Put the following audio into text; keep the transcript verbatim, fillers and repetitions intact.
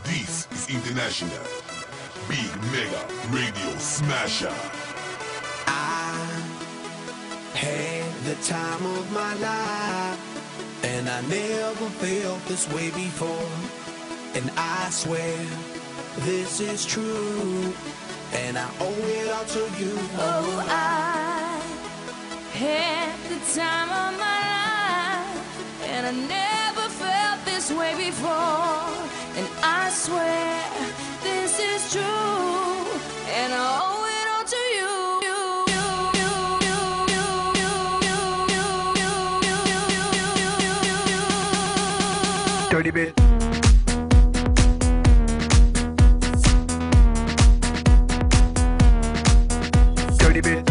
This is International Big Mega Radio Smasher. I had the time of my life, and I never felt this way before. And I swear this is true, and I owe it all to you. Oh, I had the time of my life, and I never felt this way before. And I swear this is true, and I owe it all to you. Dirty bit. Dirty bit.